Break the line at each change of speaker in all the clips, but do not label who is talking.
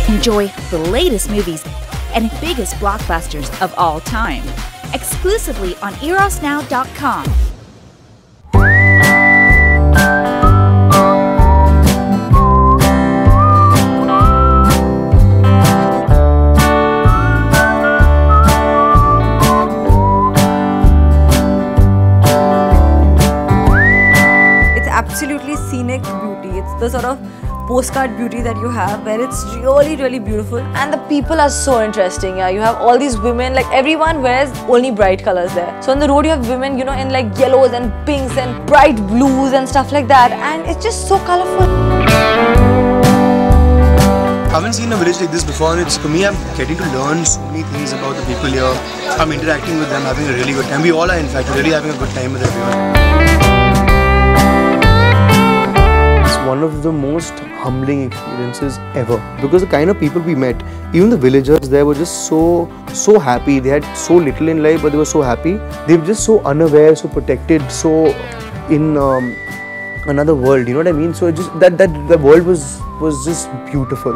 Enjoy the latest movies and biggest blockbusters of all time, exclusively on erosnow.com.
It's absolutely scenic beauty. It's the sort of postcard beauty that you have where it's really beautiful, and the people are so interesting. Yeah, you have all these women, like everyone wears only bright colors there. So on the road you have women, you know, in like yellows and pinks and bright blues and stuff like that, and it's just so colorful.
I haven't seen a village like this before, and for me, I'm getting to learn so many things about the people here. I'm interacting with them, having a really good time. We all are, in fact, really having a good time with everyone. It's one of the most humbling experiences ever, because the kind of people we met, even the villagers there were just so happy. They had so little in life, but they were so happy. They were just so unaware, so protected, so in another world, you know what I mean? So it just that the world was just beautiful.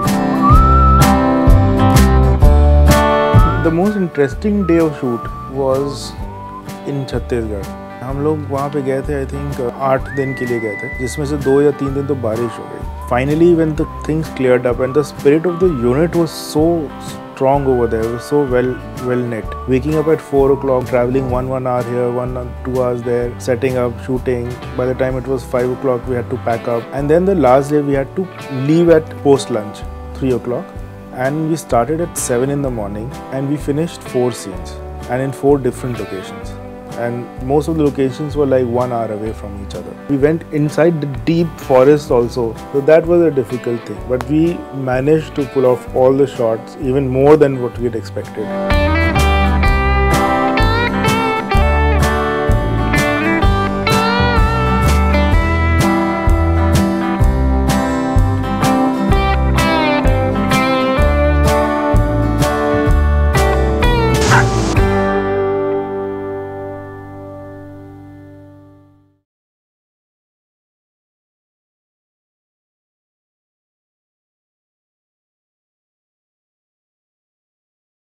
The most interesting day of shoot was in Chhattisgarh. हम लोग वहाँ पे गए थे, I think 8 दिन के लिए गए थे, जिसमें से 2 या 3 दिन तो बारिश हो गई. Finally, when the things cleared up and the spirit of the unit was so strong over there, it was so well knit. Waking up at 4 o'clock, traveling 1 hour here, 2 hours there, setting up, shooting. By the time it was 5 o'clock, we had to pack up. And then the last day, we had to leave at post-lunch, 3 o'clock. And we started at 7 in the morning and we finished 4 scenes and in 4 different locations. And most of the locations were like 1 hour away from each other. We went inside the deep forest also, so that was a difficult thing. But we managed to pull off all the shots, even more than what we had expected.